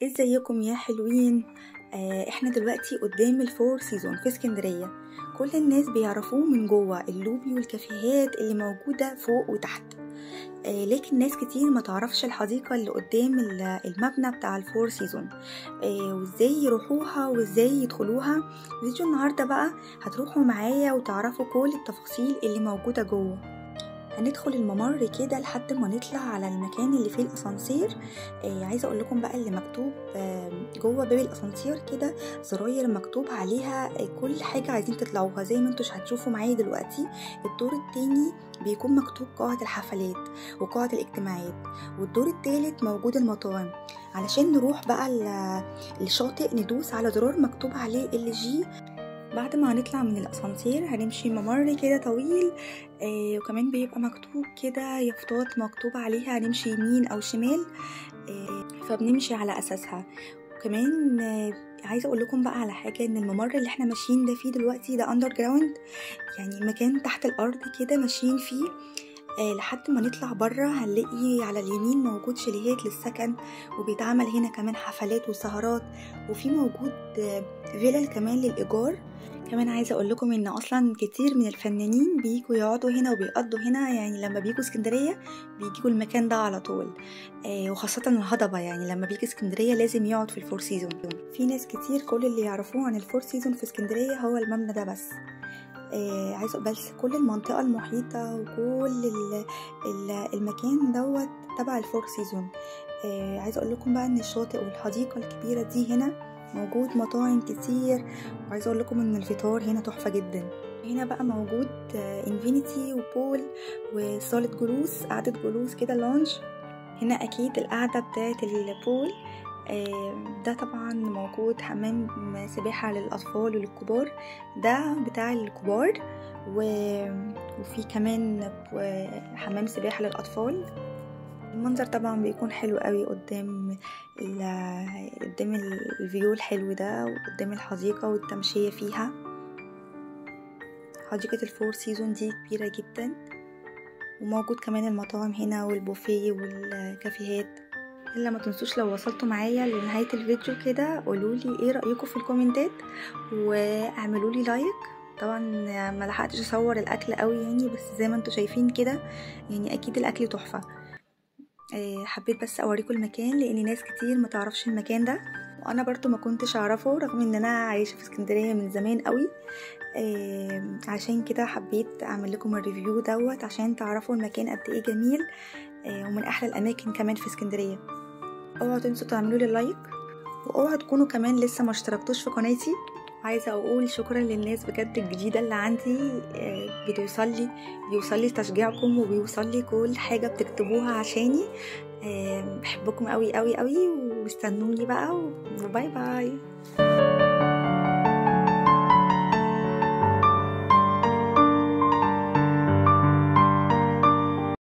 ازيكم يا حلوين. احنا دلوقتي قدام الفور سيزون في اسكندرية. كل الناس بيعرفوه من جوه اللوبي والكافيهات اللي موجودة فوق وتحت. لكن ناس كتير ما تعرفش الحديقة اللي قدام المبنى بتاع الفور سيزون، وازاي يروحوها وازاي يدخلوها. فيديو النهاردة بقى هتروحوا معايا وتعرفوا كل التفاصيل اللي موجودة جوه. هندخل الممر كده لحد ما نطلع على المكان اللي فيه الاسانسير. عايزه اقول لكم بقى اللي مكتوب جوه باب الاسانسير كده زراير مكتوب عليها كل حاجه عايزين تطلعوها، زي ما انتوا هتشوفوا معايا دلوقتي. الدور التاني بيكون مكتوب قاعه الحفلات وقاعه الاجتماعات، والدور التالت موجود المطاعم. علشان نروح بقى الشاطئ ندوس على زرار مكتوب عليه LG. بعد ما هنطلع من الاسانسير هنمشي ممر كده طويل، وكمان بيبقى مكتوب كده يافطات مكتوب عليها هنمشي يمين او شمال، فبنمشي على اساسها. وكمان عايزه اقول لكم بقى على حاجه، ان الممر اللي احنا ماشيين ده فيه دلوقتي ده اندر جراوند، يعني مكان تحت الارض كده ماشيين فيه. لحد ما نطلع بره هنلاقي على اليمين موجود شاليهات للسكن، وبيتعمل هنا كمان حفلات وسهرات، وفي موجود فيلل كمان للإيجار. كمان عايزة اقول لكم ان اصلا كتير من الفنانين بيجوا يقعدوا هنا وبيقضوا هنا، يعني لما بيجوا اسكندرية بيجوا المكان ده على طول. وخاصة الهضبة، يعني لما بيجي اسكندرية لازم يقعد في الفور سيزون. في ناس كتير كل اللي يعرفوه عن الفور سيزون في اسكندرية هو المبنى ده بس. عايزة بس كل المنطقة المحيطة وكل المكان دوت تبع الفور سيزون. عايزة اقول لكم بقى ان الشاطئ والحديقة الكبيرة دي هنا موجود مطاعم كتير، وعايزة اقول لكم ان الفطار هنا تحفة جدا. هنا بقى موجود انفينيتي وبول وصالة جلوس، قعدة جلوس كده لونج. هنا اكيد القعدة بتاعت البول. ده طبعا موجود حمام سباحة للأطفال وللكبار، ده بتاع الكبار، وفي كمان حمام سباحة للأطفال. المنظر طبعا بيكون حلو قوي قدام الفيو الحلو ده، وقدام الحديقة والتمشية فيها. حديقة الفور سيزون دي كبيرة جدا، وموجود كمان المطاعم هنا والبوفيه والكافيهات. الا ما تنسوش لو وصلتوا معايا لنهاية الفيديو كده قولولي ايه رأيكم في الكومنتات، واعملولي لايك. طبعا ما لحقتش اصور الاكل قوي يعني، بس زي ما انتوا شايفين كده يعني اكيد الاكل تحفة. حبيت بس اوريكم المكان لان ناس كتير ما تعرفش المكان ده، وانا برضو ما كنتش اعرفه رغم ان انا عايشة في اسكندرية من زمان قوي. عشان كده حبيت اعمل لكم الريفيو دوت عشان تعرفوا المكان قد ايه جميل، ومن احلى الاماكن كمان في اسكندرية. اوعوا تنسوا تعملوا لي لايك، واوعوا تكونوا كمان لسه ما اشتركتوش في قناتي. عايزه اقول شكرا للناس بجد الجديده اللي عندي، بيوصل لي تشجيعكم، وبيوصل لي كل حاجه بتكتبوها عشاني. بحبكم قوي قوي قوي، واستنوني بقى، وباي باي.